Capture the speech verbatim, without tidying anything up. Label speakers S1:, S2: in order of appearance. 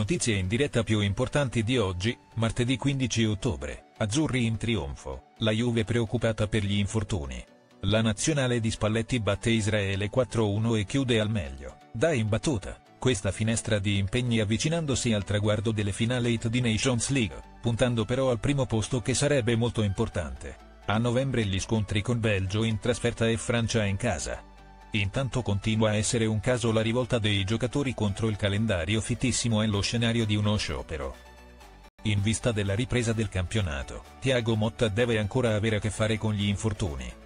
S1: notizie in diretta più importanti di oggi, martedì quindici ottobre, azzurri in trionfo, la Juve preoccupata per gli infortuni. La nazionale di Spalletti batte Israele quattro a uno e chiude al meglio, da imbattuta, questa finestra di impegni avvicinandosi al traguardo delle finalette di Nations League, puntando però al primo posto che sarebbe molto importante. A novembre gli scontri con Belgio in trasferta e Francia in casa. Intanto continua a essere un caso la rivolta dei giocatori contro il calendario fittissimo e lo scenario di uno sciopero. In vista della ripresa del campionato, Thiago Motta deve ancora avere a che fare con gli infortuni.